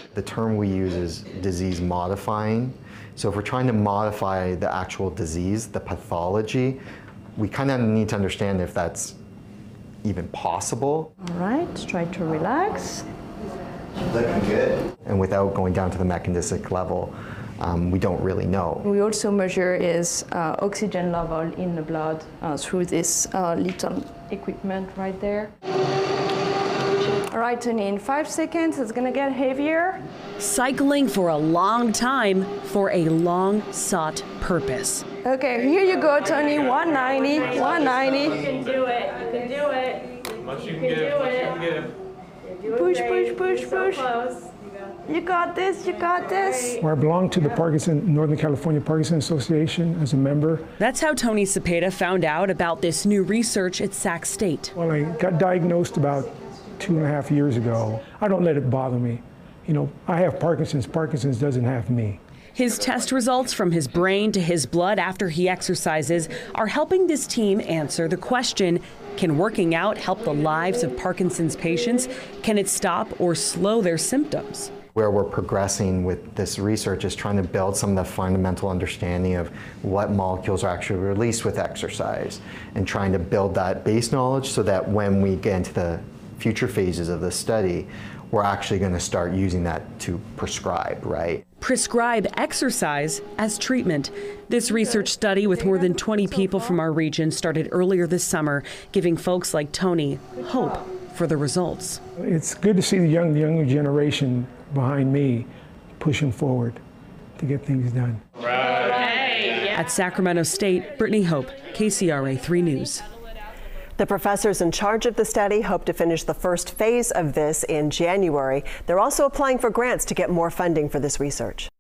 The term we use is disease modifying. So if we're trying to modify the actual disease, the pathology, we kind of need to understand if that's even possible. All right, try to relax. Looking good. And without going down to the mechanistic level, we don't really know. We also measure is oxygen level in the blood through this little equipment right there. All right, Tony, in 5 seconds, it's gonna get heavier. Cycling for a long time for a long sought purpose. Okay, here you go, Tony, 190, 190. You can do it, you can do it. Much you can give, much you can give. Push, push, push, push. You got this, you got this. Well, I belong to the Northern California Parkinson Association as a member. That's how Tony Cepeda found out about this new research at Sac State. Well, I got diagnosed about 2.5 years ago. I don't let it bother me. You know, I have Parkinson's. Parkinson's doesn't have me. His test results from his brain to his blood after he exercises are helping this team answer the question, can working out help the lives of Parkinson's patients? Can it stop or slow their symptoms? Where we're progressing with this research is trying to build some of the fundamental understanding of what molecules are actually released with exercise and trying to build that base knowledge so that when we get into the future phases of the study, we're actually going to start using that to prescribe, right? Prescribe exercise as treatment. This research study with more than 20 people from our region started earlier this summer, giving folks like Tony hope for the results. It's good to see the younger generation behind me pushing forward to get things done. At Sacramento State, Brittany Hope, KCRA 3 News. The professors in charge of the study hope to finish the first phase of this in January. They're also applying for grants to get more funding for this research.